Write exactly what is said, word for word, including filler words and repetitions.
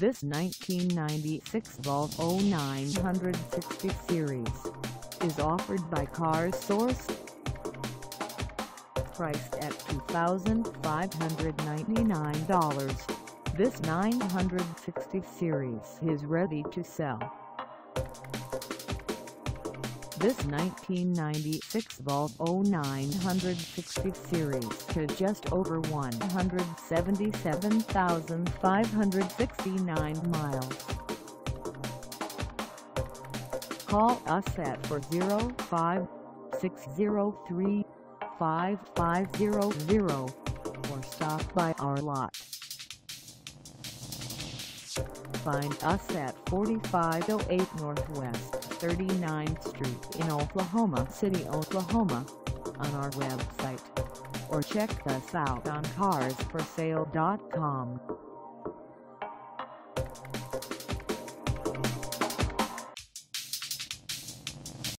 This nineteen ninety-six Volvo nine sixty series is offered by Cars Source. Priced at two thousand five hundred ninety-nine dollars, this nine sixty series is ready to sell. This nineteen ninety-six Volvo nine sixty series has just over one hundred seventy-seven thousand five hundred sixty-nine miles. Call us at four oh five, six oh three, five five zero zero or stop by our lot. Find us at forty-five oh eight Northwest thirty-ninth Street in Oklahoma City, Oklahoma, on our website, or check us out on cars for sale dot com.